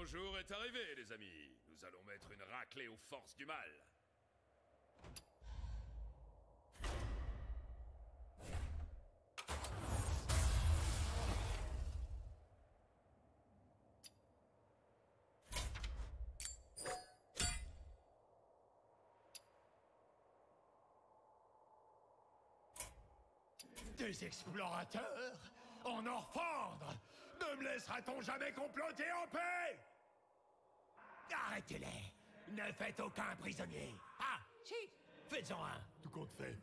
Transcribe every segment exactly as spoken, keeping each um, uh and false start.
grand jour est arrivé, les amis. Nous allons mettre une raclée aux forces du mal. Des explorateurs? En Orphandre? Ne me laissera-t-on jamais comploter en paix? Arrêtez-les! Ne faites aucun prisonnier! Ah, si! Faites-en un, tout compte fait.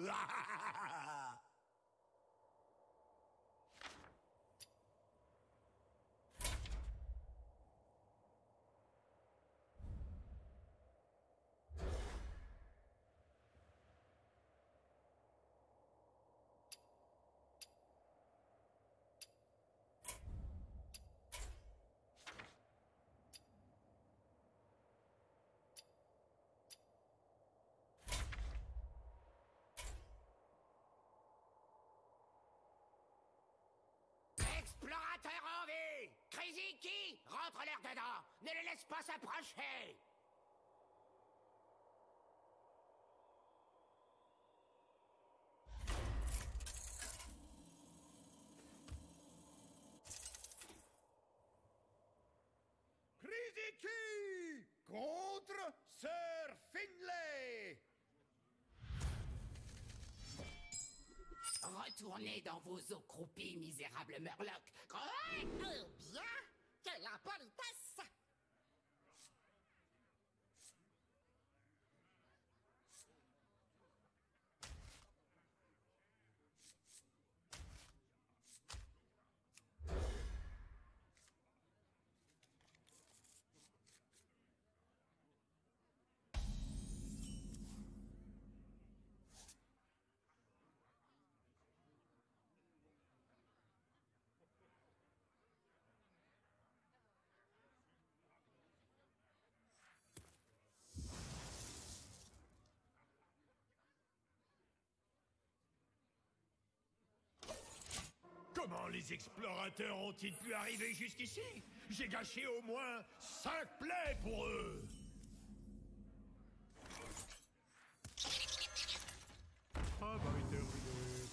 Explorateur en vie! Crazy Key, rentre-leur dedans! Ne les laisse pas s'approcher! Crazy Key contre Sir Finlay! Retournez dans vos eaux croupies, misérables Murlocs. Eh bien, quelle impolitesse! Comment les explorateurs ont-ils pu arriver jusqu'ici? J'ai gâché au moins cinq plaies pour eux! Ah bah oui, terminé.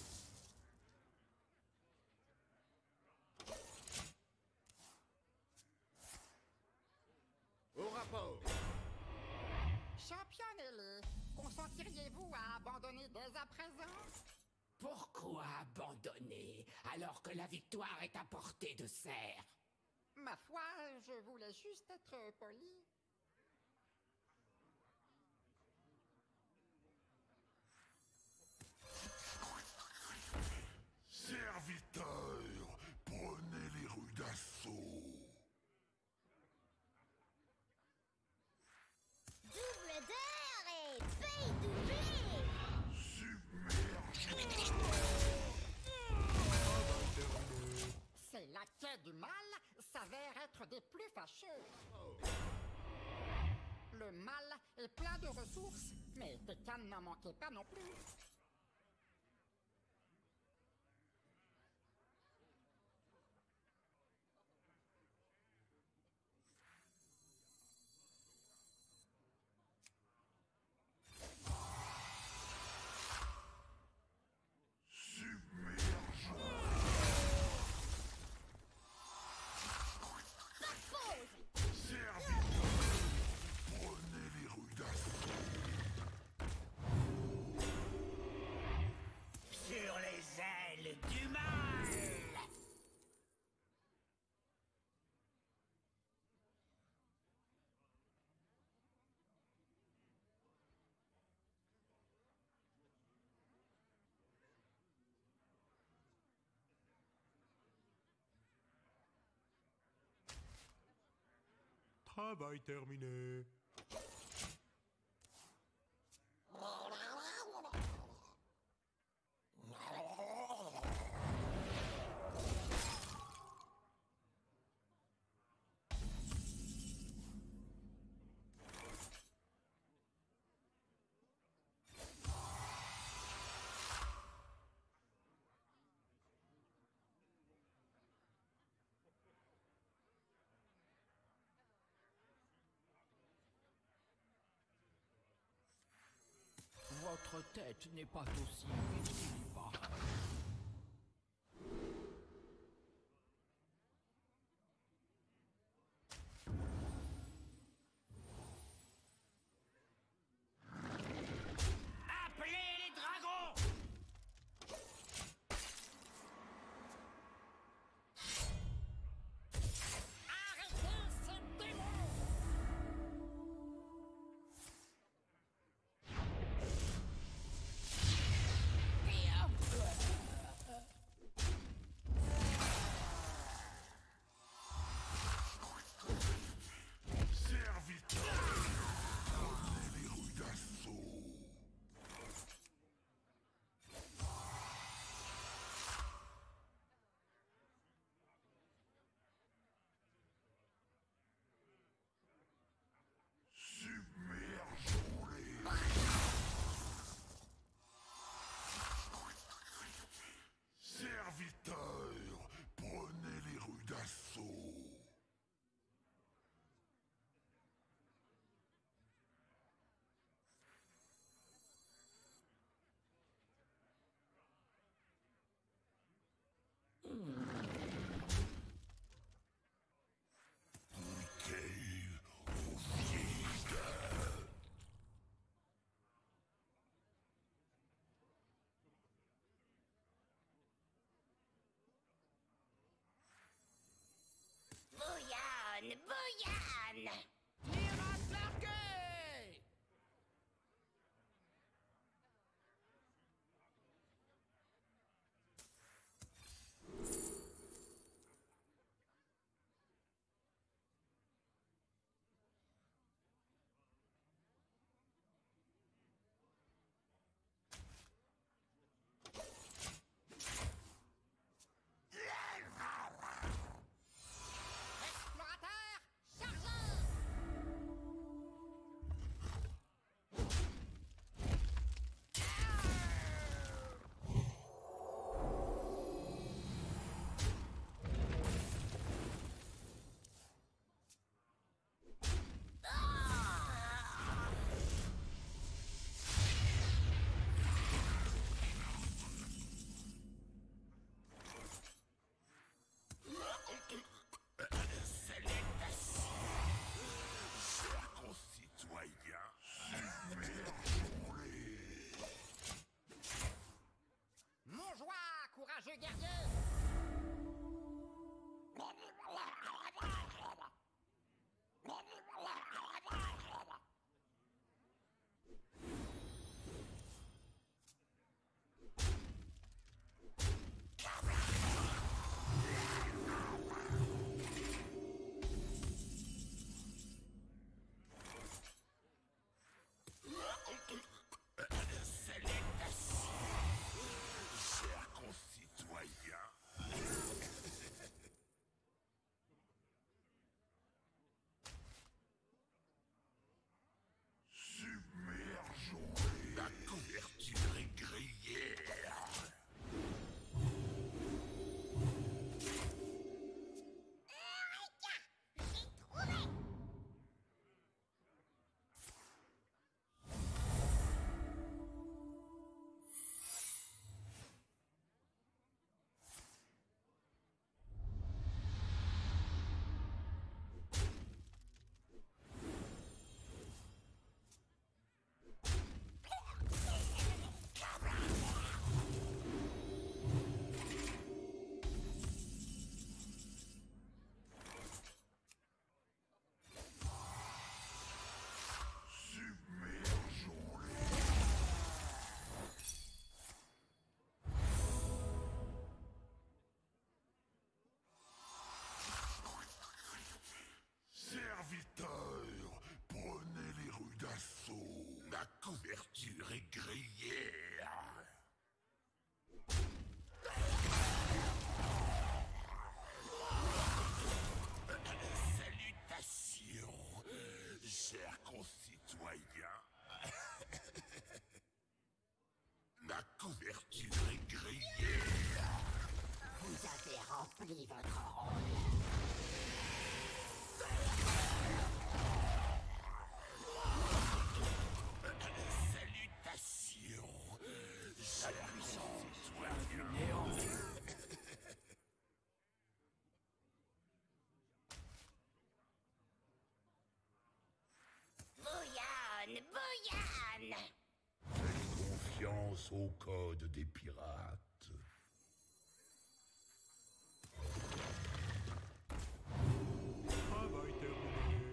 Au rapport! Championne-les, consentiriez-vous à abandonner dès à présent? Pourquoi abandonner alors que la victoire est à portée de serre? Ma foi, je voulais juste être poli. Serviteurs, prenez les rues d'assaut. Double d'heure et paye doublée! Submergez. Ces laquais du mal s'avèrent être des plus fâcheux. Le mal est plein de ressources, mais Tekan n'en manquait pas non plus. Sur les ailes du mal! Travail terminé. tête n'est pas aussi vite qu'il y paraît. Appelez les dragons! Arrêtez ces démons! Serviteurs, prenez les rues d'assaut. Submergeons-les. Serviteurs, prenez les rues d'assaut. Goûtez au vide. Bouillonne, bouillonne! Tirage largué! Explorateur, chargez! Chers concitoyens, submergeons-les. Mon joie, courageux guerrier! Chers concitoyens, submergeons-les. La couverture est grillée. J'ai trouvé! Submergeons-les. Serviteurs, prenez les rues d'assaut. La couverture est grillée. Salutations, chers concitoyens. La couverture est grillée. Vous avez rempli votre rôle. Salutations, Yann. Faites confiance au code des pirates. Travail terminé.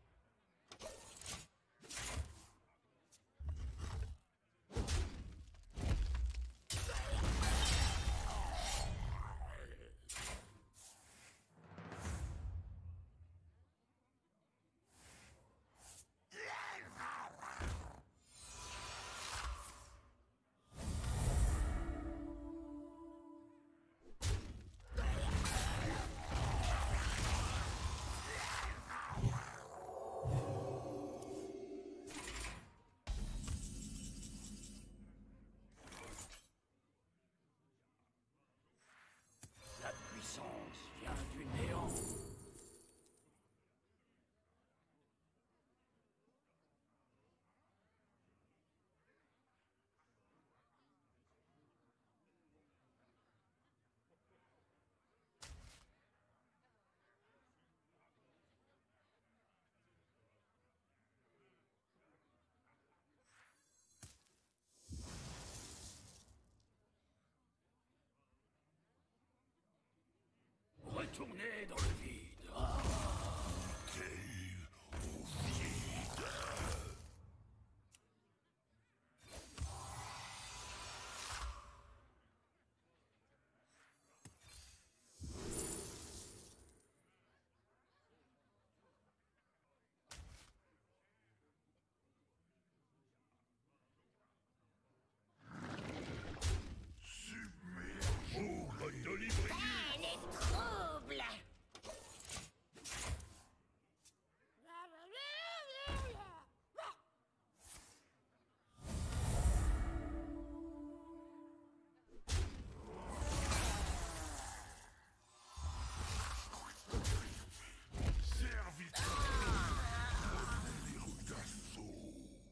La puissance vient du néant. Retournez dans le vide. Ah. Bougre d'Olibrius. Ah, les troubles. Serviteur. Prenez les rues d'assaut.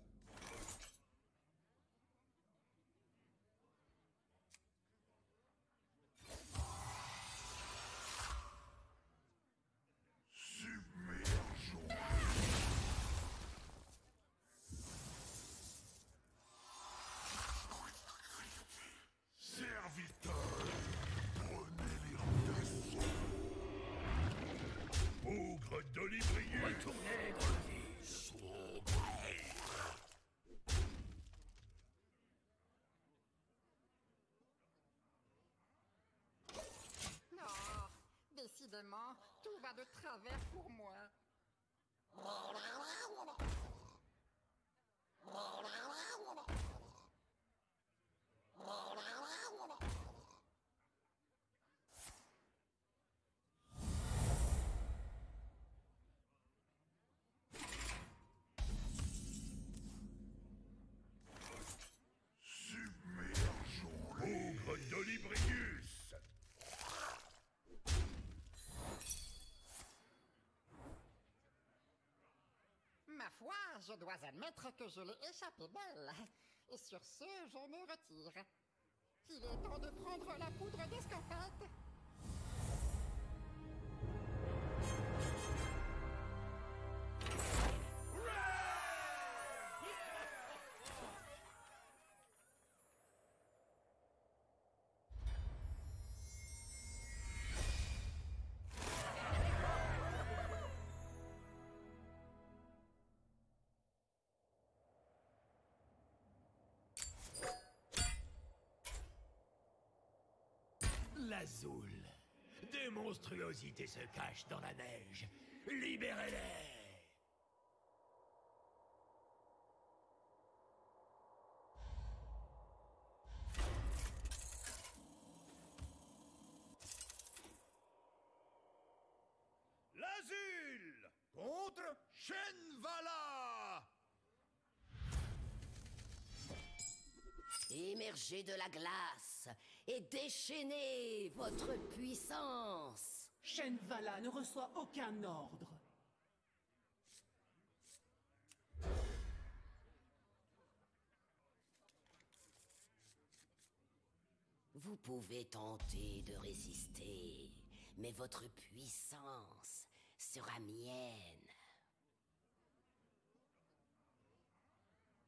Submergeons. Serviteur, prenez les rues d'assaut. Bougre d'Olibrius. Retournez dans le vide. Non, décidément, tout va de travers pour moi. Submergeons. Bougre d'Olibrius. Ma foi, je dois admettre que je l'ai échappé belle. Et sur ce, je me retire. Il est temps de prendre la poudre d'escampette. L'Azul. Des monstruosités se cachent dans la neige. Libérez-les! L'Azul contre Shenvala. Émergez de la glace et déchaînez votre puissance. Shenvala ne reçoit aucun ordre. Vous pouvez tenter de résister, mais votre puissance sera mienne.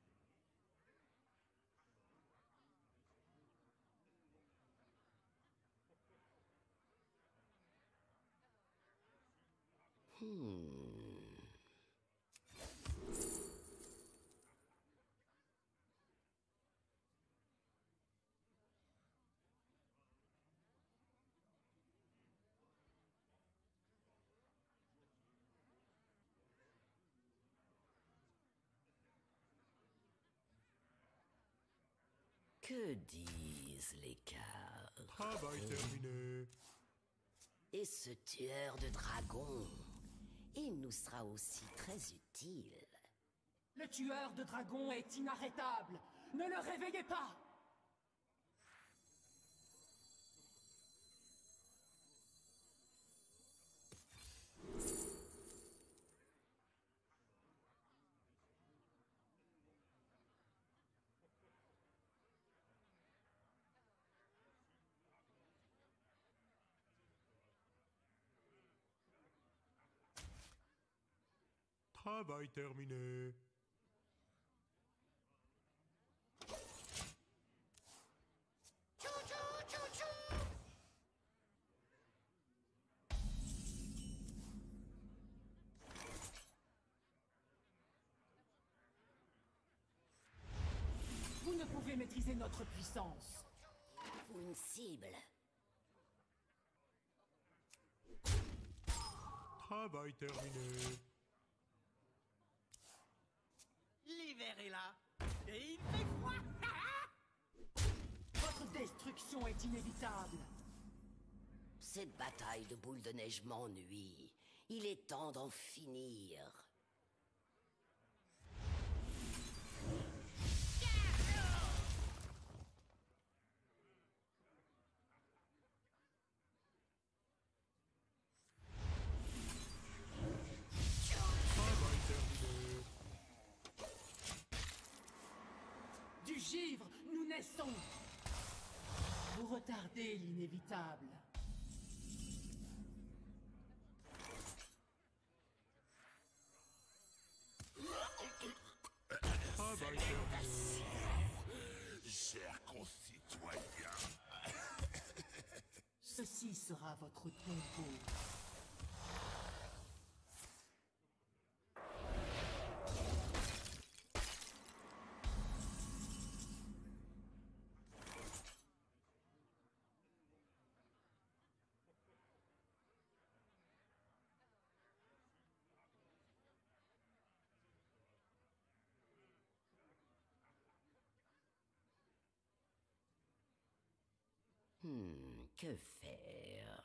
Hmm. Que disent les cartes? Travail terminé. Et ce tueur de dragons, il nous sera aussi très utile. Le tueur de dragons est inarrêtable. Ne le réveillez pas! Travail terminé. Vous ne pouvez maîtriser notre puissance. Ou une cible. Travail terminé. L'hiver est là, et il fait froid. Votre destruction est inévitable. Cette bataille de boule de neige m'ennuie. Il est temps d'en finir. Travail terminé. Du givre, nous naissons. Vous retardez l'inévitable. Travail terminé. Chers concitoyens. Ceci sera votre tombeau. Hmm, que faire?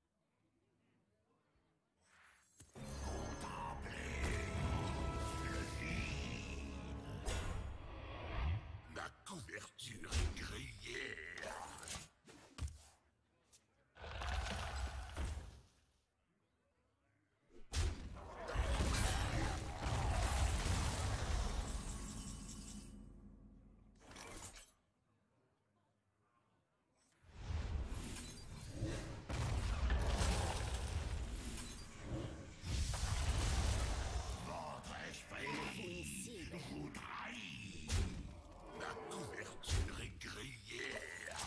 La couverture est grillée. Votre esprit vous trahit. La couverture est grillée.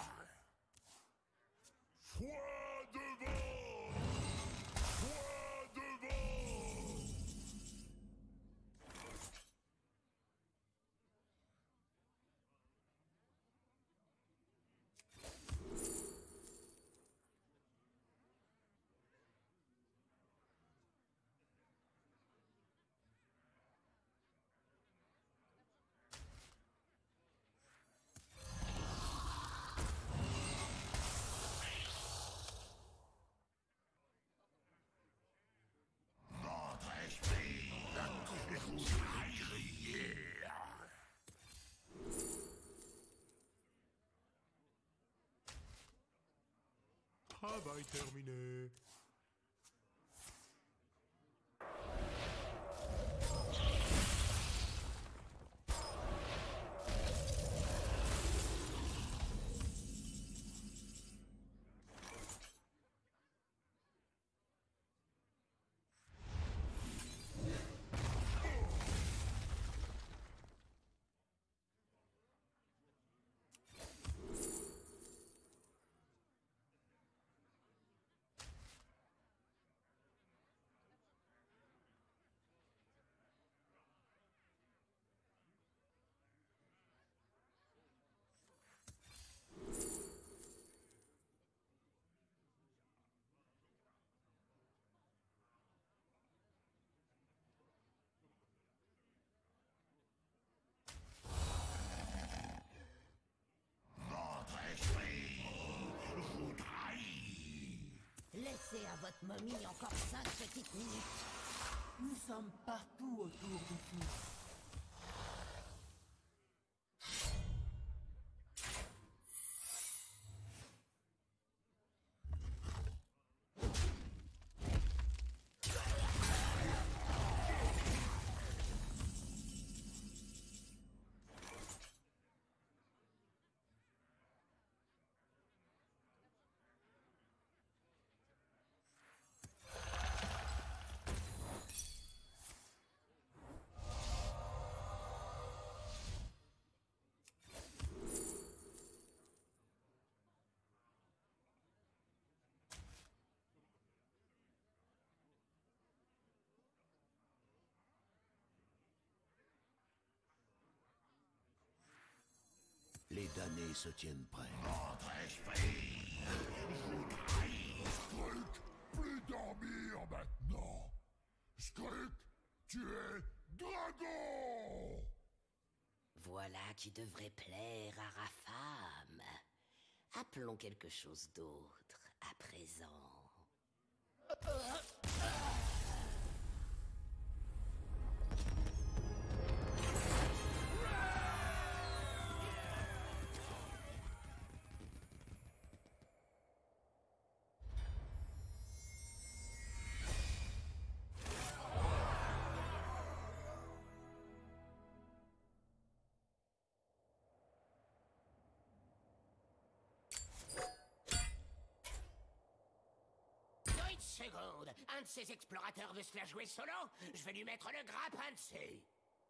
Foi devant. Foi devant. Votre esprit la couverture est grillée. Travail terminé. Restez à votre momie encore cinq petites minutes. Nous sommes partout autour de vous. Les damnés se tiennent prêts. Votre esprit, vous trahit. Skrull, plus dormir maintenant. Skrull, tu es dragon. Voilà qui devrait plaire à Rafam. Appelons quelque chose d'autre à présent. Seconde, un de ces explorateurs veut se la jouer solo. Je vais lui mettre le grappin dessus.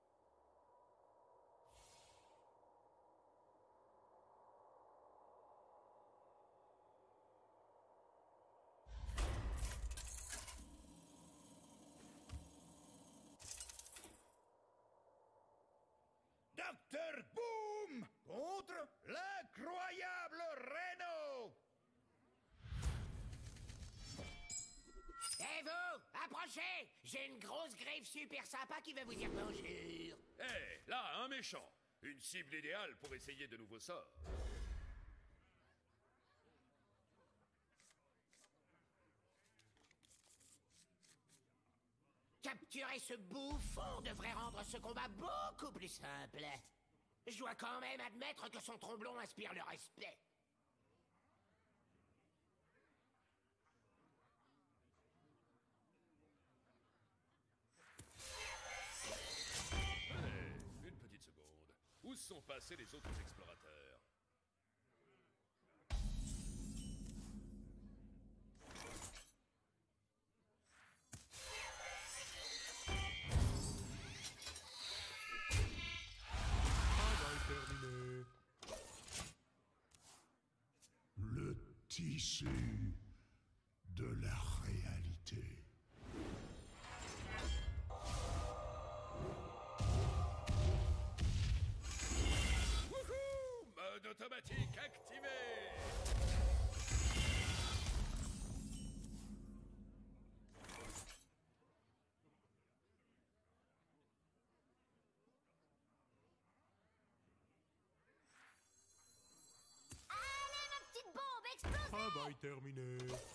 Docteur Boom contre l'incroyable Reno. Et vous, approchez. J'ai une grosse griffe super sympa qui veut vous dire bonjour. Hé, hey, là, un méchant. Une cible idéale pour essayer de nouveaux sorts. Capturer ce bouffon devrait rendre ce combat beaucoup plus simple. Je dois quand même admettre que son tromblon inspire le respect. Hey, une petite seconde. Où sont passés les autres explorateurs? Le tissu de la réalité. Wouhou! Mode automatique activé! Allez, ma petite bombe, explosez! Travail terminé.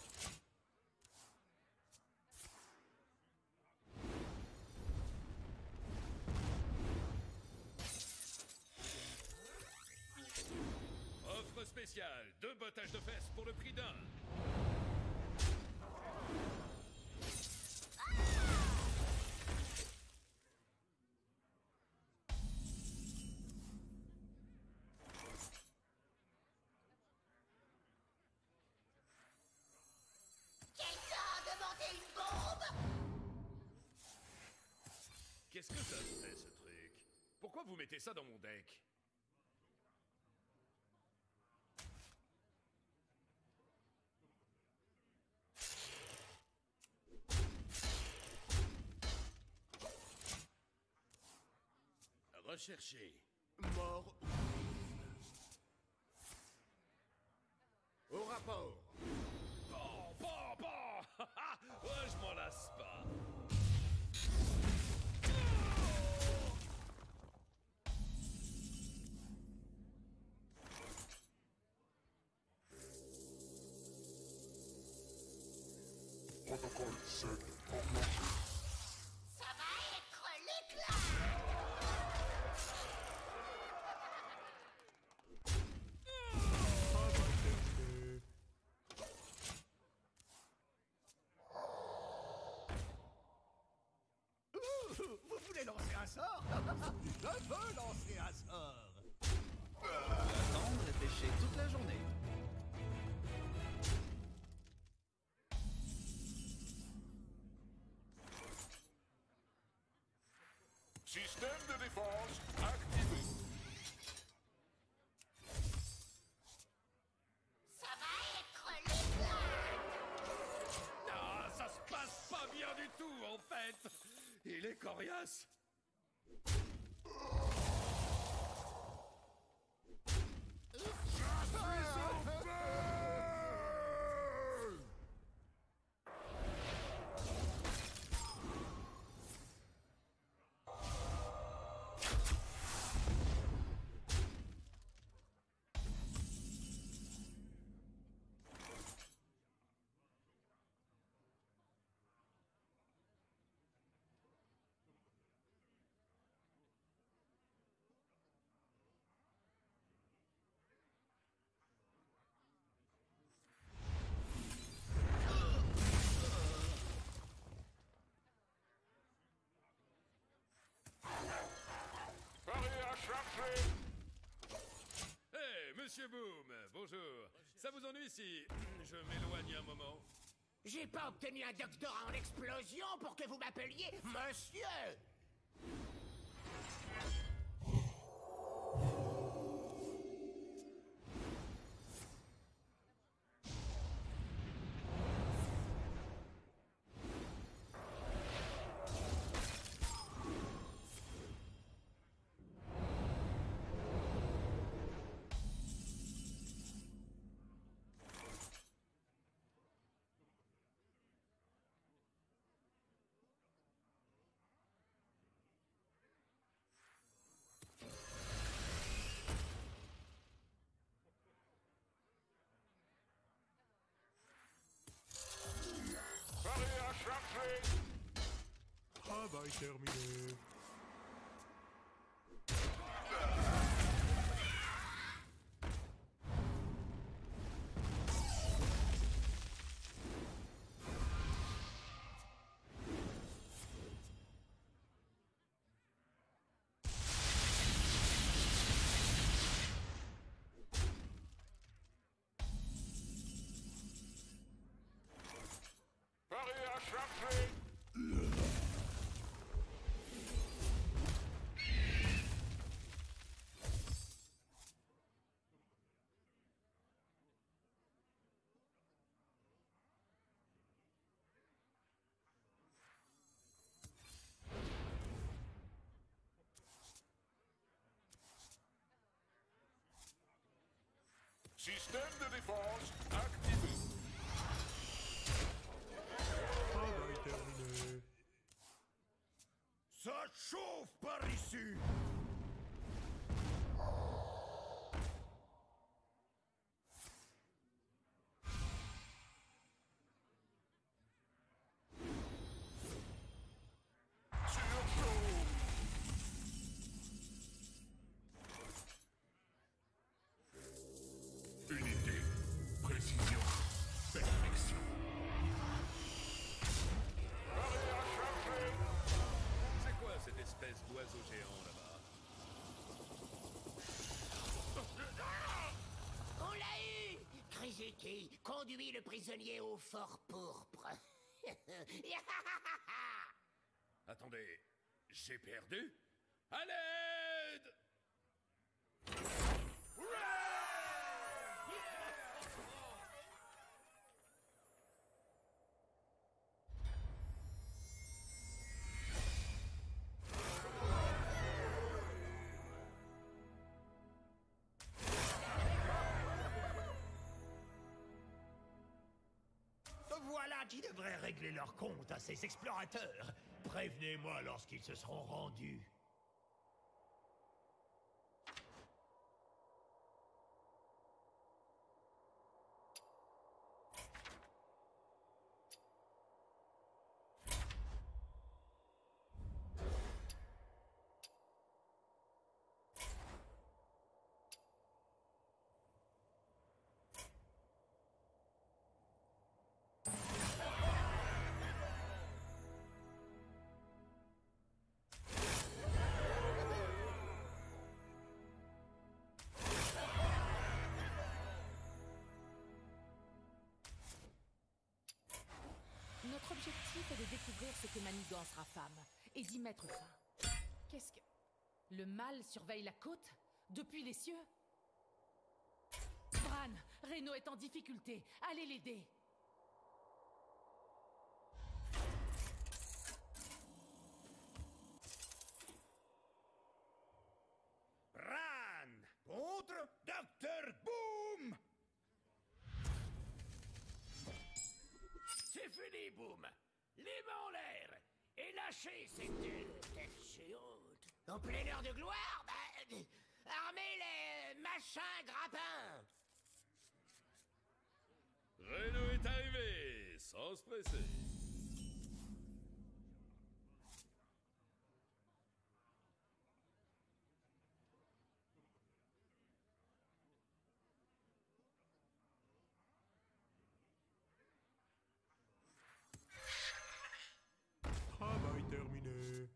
Offre spéciale, deux bottages de fesses pour le prix d'un. Quelqu'un a demandé une bombe! Qu'est-ce que ça fait, ce truc? Pourquoi vous mettez ça dans mon deck? Recherché. Mort. Au rapport. Bon, bon, bon! Ouais, je m'en lasse pas. sort. Je veux lancer un sort. Attendre et pêcher toute la journée. Système de défense activé. Ça va être l'éclate. Ah, ça se passe pas bien du tout, en fait. Il est coriace. Hé, Monsieur Boom, bonjour. Ça vous ennuie si je m'éloigne un moment? J'ai pas obtenu un doctorat en explosion pour que vous m'appeliez monsieur. Travail terminé. Système de défense activé. Travail terminé. Ça chauffe par ici. Unité, précision, perfection. C'est quoi cette espèce d'oiseau géant là-bas? On l'a eu. Kriziki conduit le prisonnier au fort pourpre. Attendez, j'ai perdu? À l'aide! Voilà qui devrait régler leur compte à ces explorateurs. Prévenez-moi lorsqu'ils se seront rendus. c'est de découvrir ce que manigance Rafam et d'y mettre fin. Qu'est-ce que... Le mal surveille la côte? Depuis les cieux? Bran, Reno est en difficulté. Allez l'aider. Bran contre docteur Boom. C'est fini, Boom. Les mains en l'air et lâchez cette tête géante. En pleine heure de gloire, bah, armez les machins grappins. Reno est arrivé, sans se presser. Travail terminé.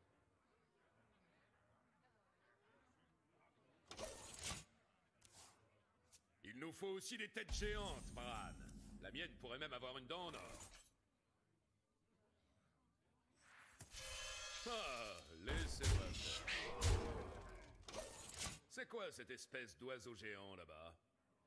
Il nous faut aussi des têtes géantes, Bran. La mienne pourrait même avoir une dent en or. Ah, laissez-moi faire. C'est quoi cette espèce d'oiseau géant là-bas?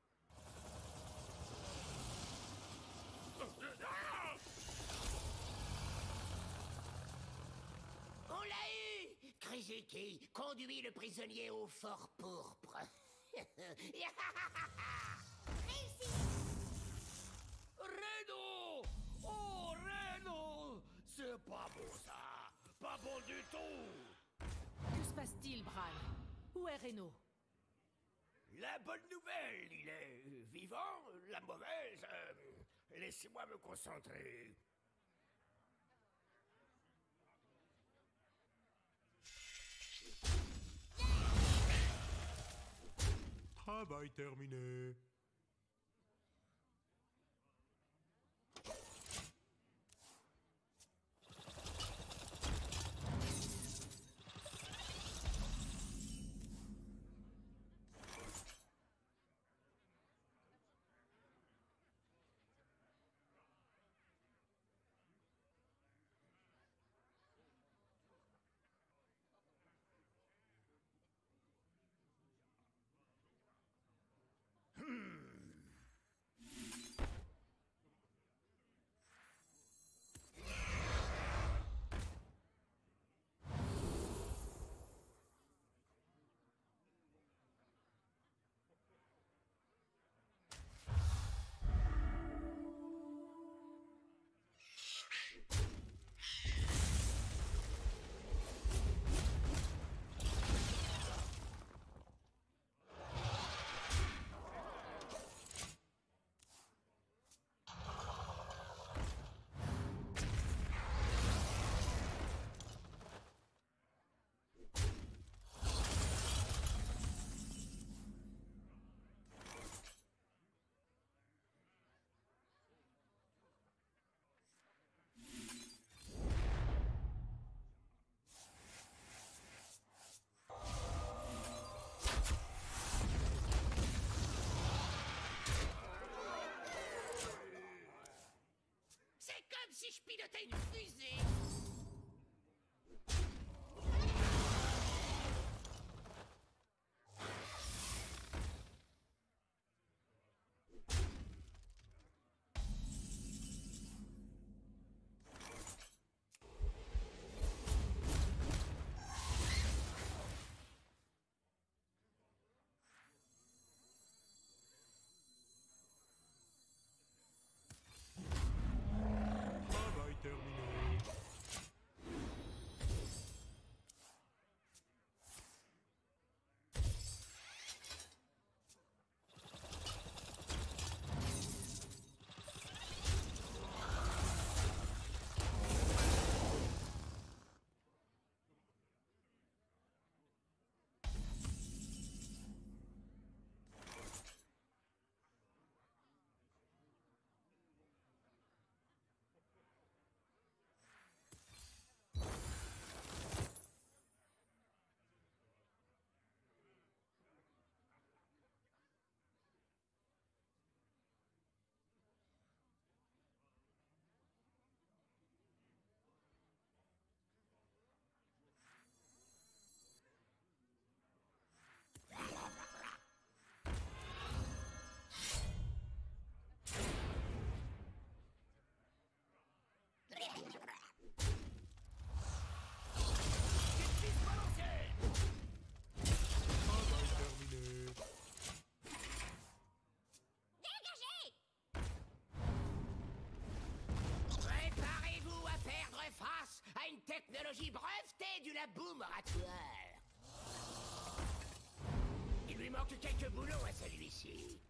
On l'a eu! Kriziki conduit le prisonnier au fort pourpre. Réussi! Reno! Oh, Reno! C'est pas bon, ça! Pas bon du tout! Que se passe-t-il, Bran? Où est Reno? La bonne nouvelle, il est vivant. La mauvaise, euh, laissez-moi me concentrer. Travail terminé. Hmm. breveté du laboratoire. Il lui manque quelques boulons à celui-ci.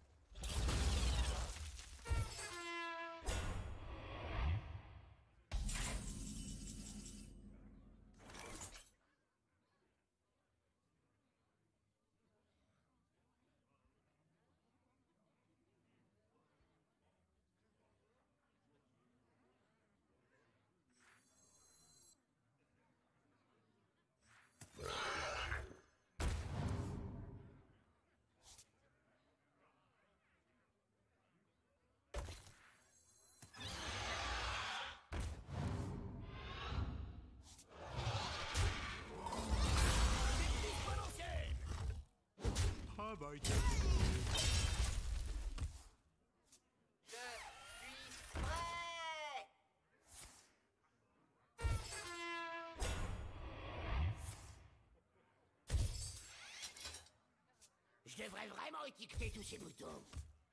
Travail terminé. Je devrais vraiment étiqueter tous ces boutons.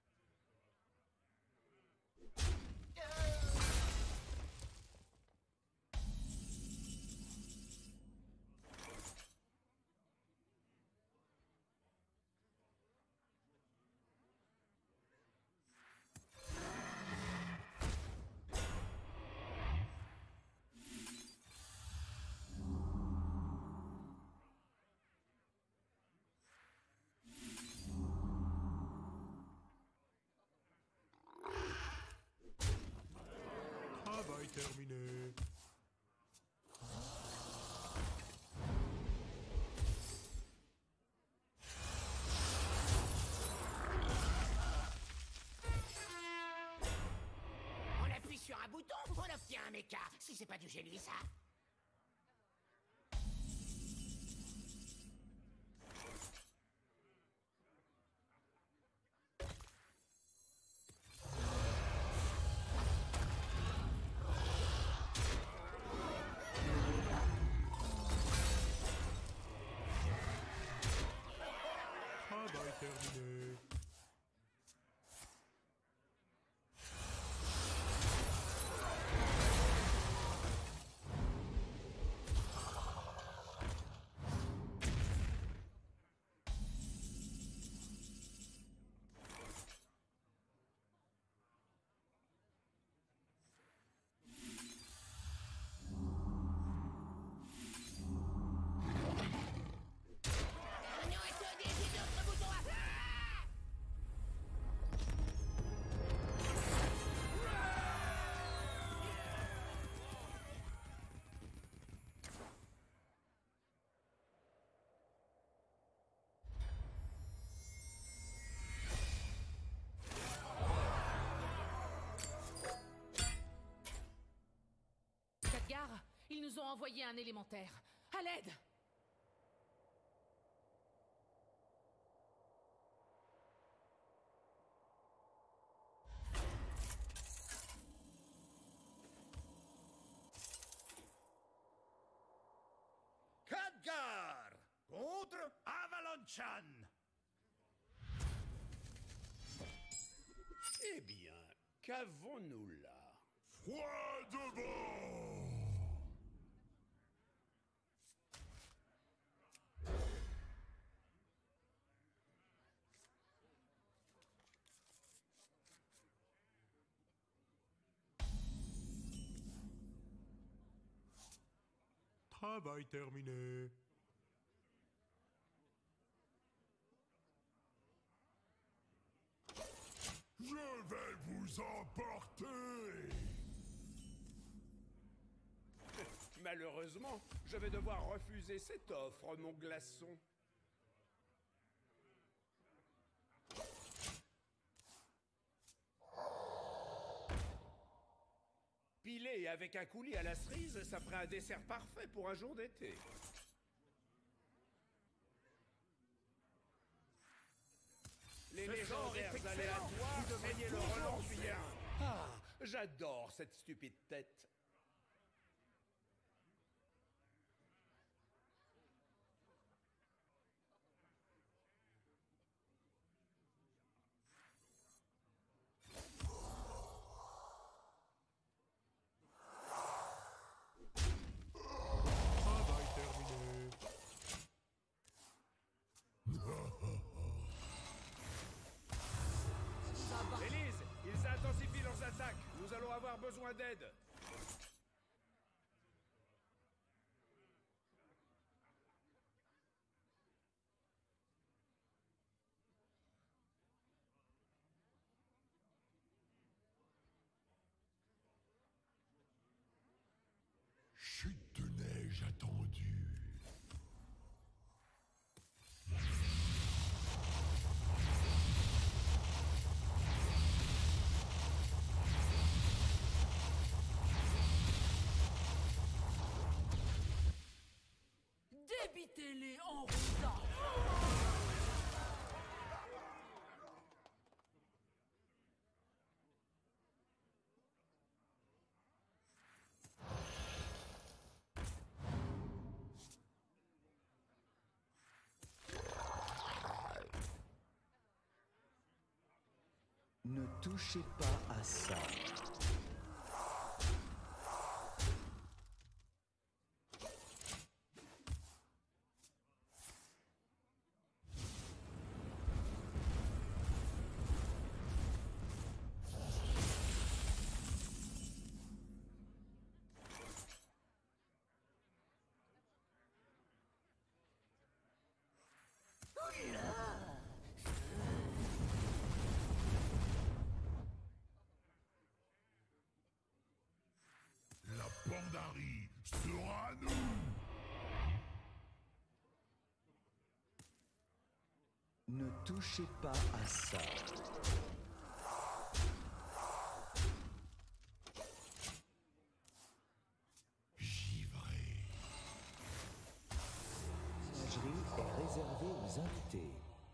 Travail terminé. On appuie sur un bouton, on obtient un méca. Si c'est pas du génie, ça. Travail terminé. Il nous reste dix-huit autres boutons à faire. Khadgar, ils nous ont envoyé un élémentaire. À l'aide! Khadgar contre Avalanchan. Eh bien, qu'avons-nous là? Froid devant. Travail terminé. Je vais vous emporter. Malheureusement, je vais devoir refuser cette offre, mon glaçon. Pilé avec un coulis à la cerise, ça ferait un dessert parfait pour un jour d'été. Les légendaires aléatoires, saignez le relance bien. Ah, j'adore cette stupide tête. besoin d'aide. Chute de neige attendue. Débitez-les en roudant. Ne touchez pas à ça. La Pandarie sera à nous. Ne touchez pas à ça. Givré. L'imagerie est réservée aux invités.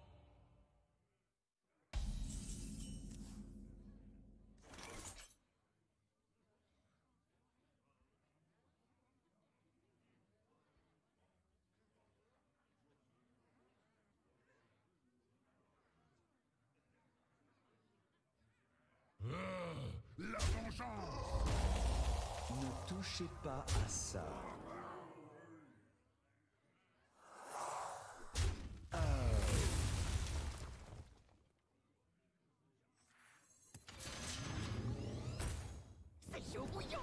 La vengeance. Ne touchez pas à ça. C'est chaud bouillant.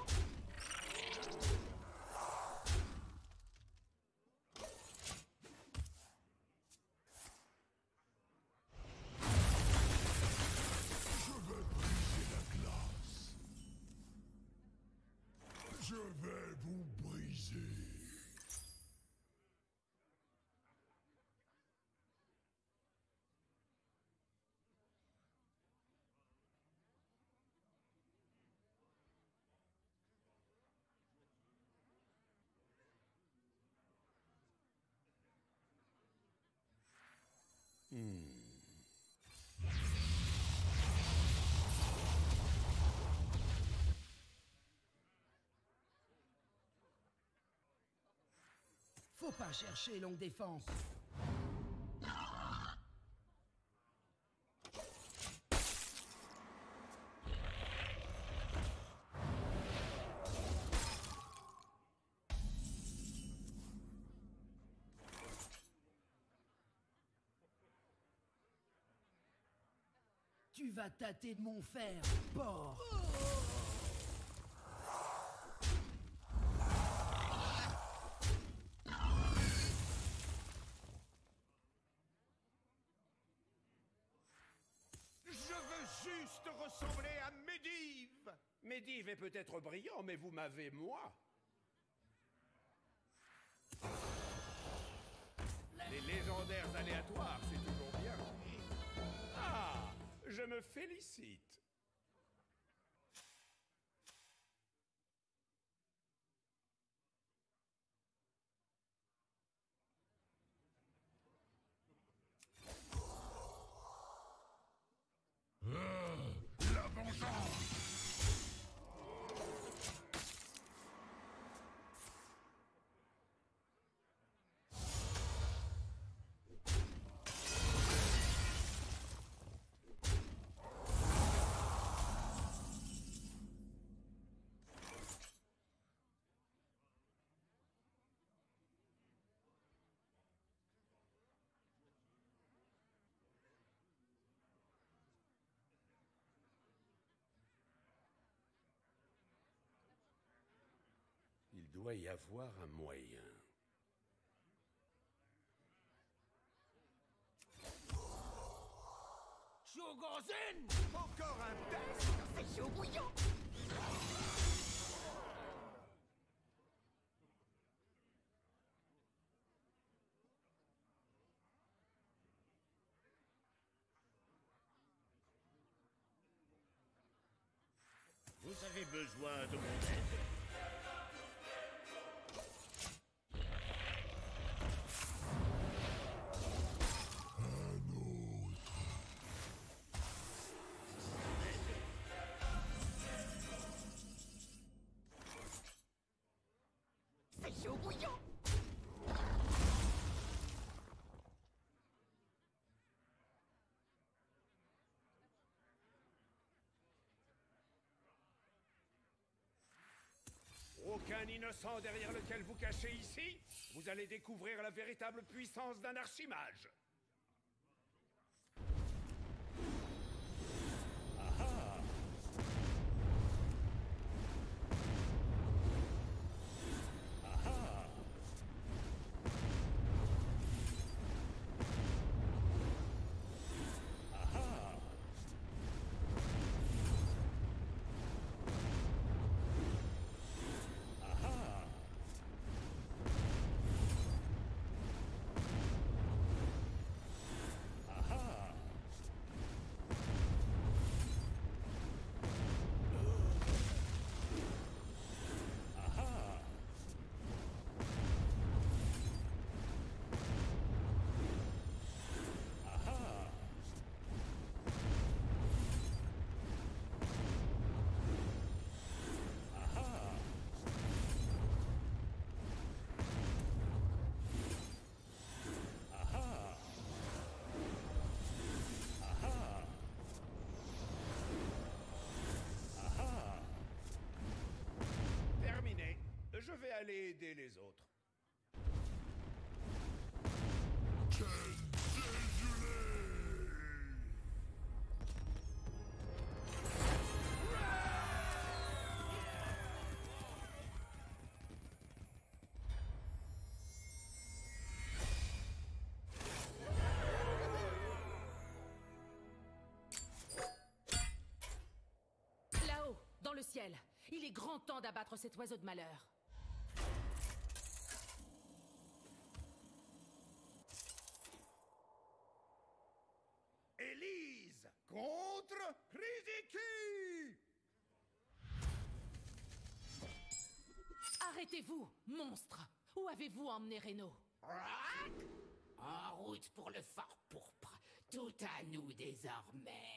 Je vais vous briser. Faut pas chercher longue défense. Tu vas tâter de mon fer, porc. Juste ressembler à Medivh. Medivh est peut-être brillant, mais vous m'avez moi. Les légendaires aléatoires, c'est toujours bien. Ah, je me félicite. La vengeance. doit y avoir un moyen. Shogozen! Encore un test? C'est chaud bouillant! Vous avez besoin de mon aide? C'est chaud bouillant! Aucun innocent derrière lequel vous cachez ici? Vous allez découvrir la véritable puissance d'un archimage. Ah ah! Ah ah! Ah ah! Terminé. Je vais aller aider les autres. Là-haut, dans le ciel, il est grand temps d'abattre cet oiseau de malheur. Élise contre Riziki! Arrêtez-vous, monstre! Où avez-vous emmené Reno? En route pour le fort pourpre. Tout à nous désormais.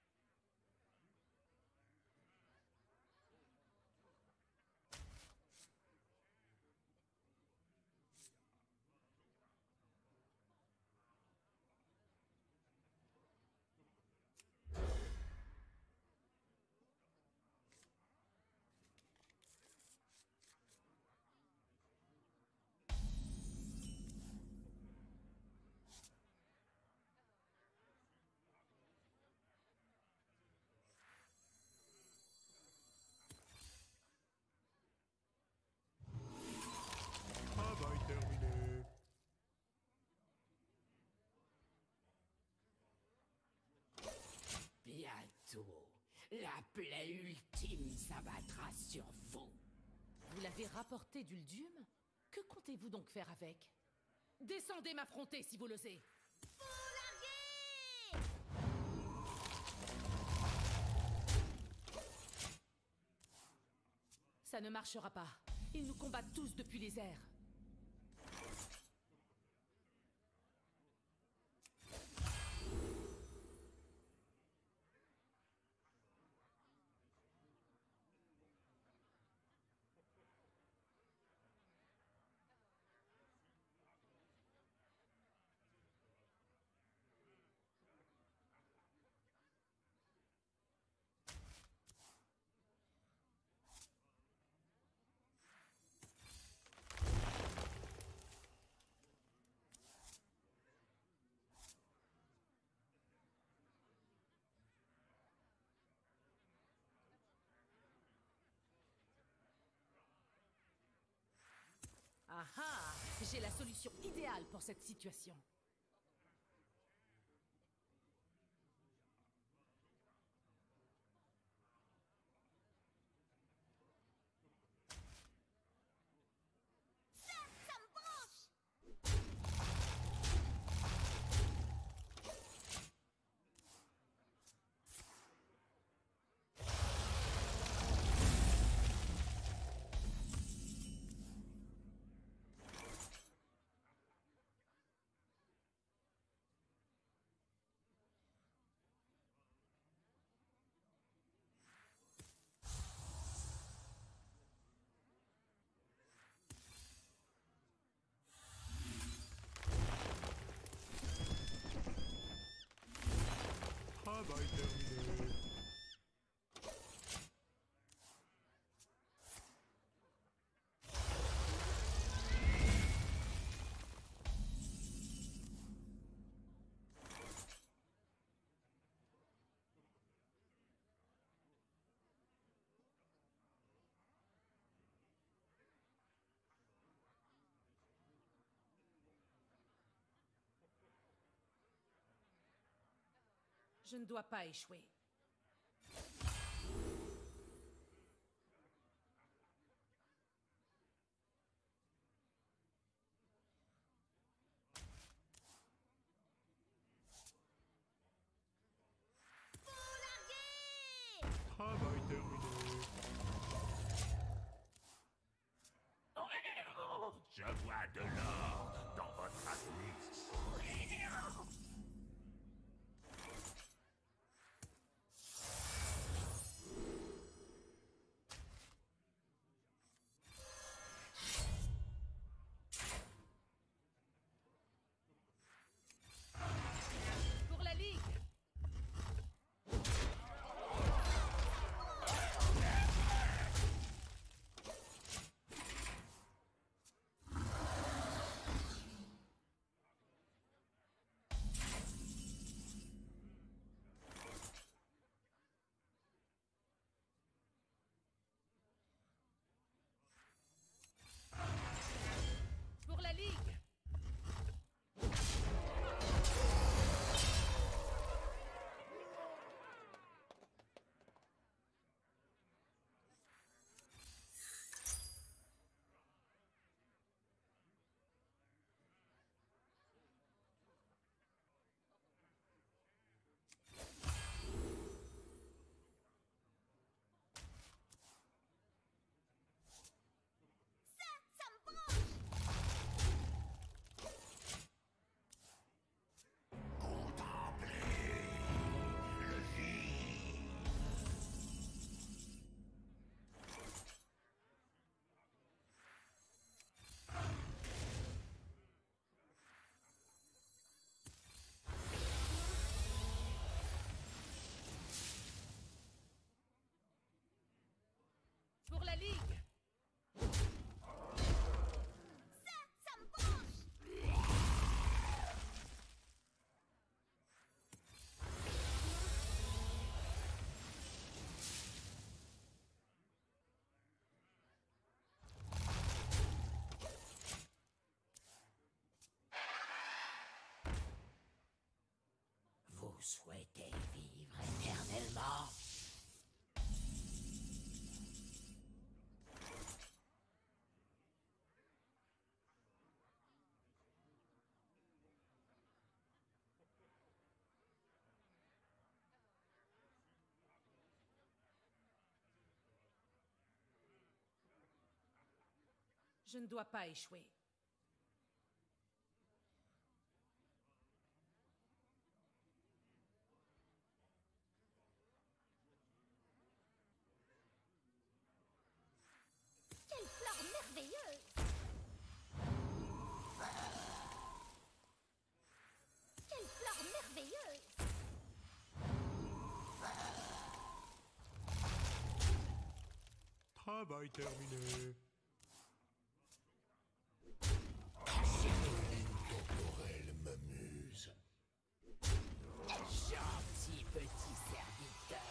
Travail terminé. Bientôt, la plaie ultime s'abattra sur vous. Vous l'avez rapporté d'Uldium? Que comptez-vous donc faire avec? Descendez m'affronter si vous l'osez. Ça ne marchera pas. Ils nous combattent tous depuis les airs. Ah ah! J'ai la solution idéale pour cette situation. Ça, ça me branche! Travail terminé. Je ne dois pas échouer. Travail terminé. Je vois de l'or dans votre abysse. Pour la Ligue! Pour la Ligue! Ça, ça me branche! Contemplez le vide. Pour la Ligue! Ça, ça me branche! Vous souhaitez vivre éternellement? Je ne dois pas échouer. Quelle fleur merveilleuse! Quelle fleur merveilleuse! Travail terminé. Temporel m'amuse. Gentil petit serviteur.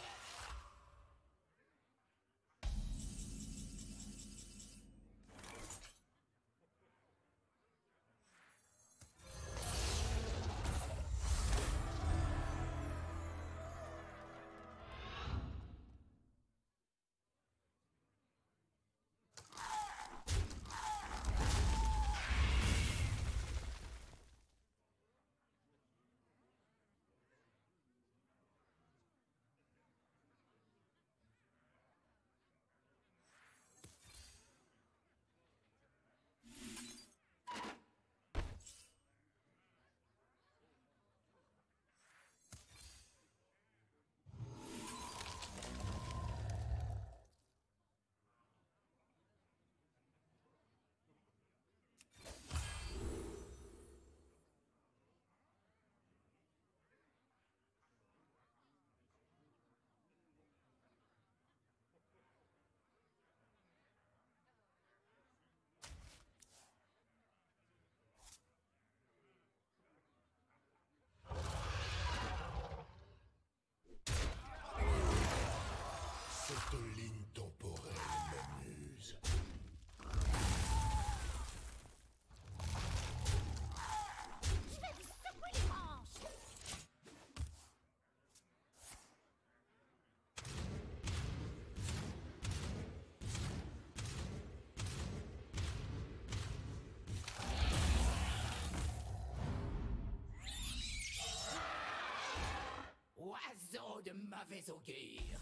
mauvais augure.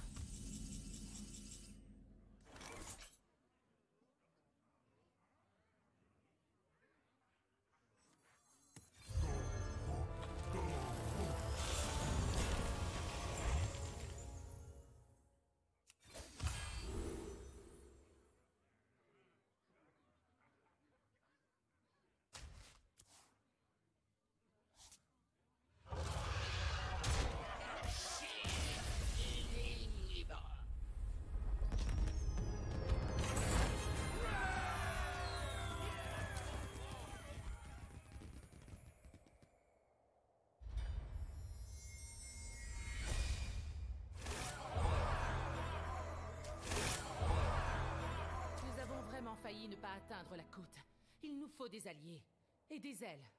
Failli ne pas atteindre la côte. Il nous faut des alliés. Et des ailes.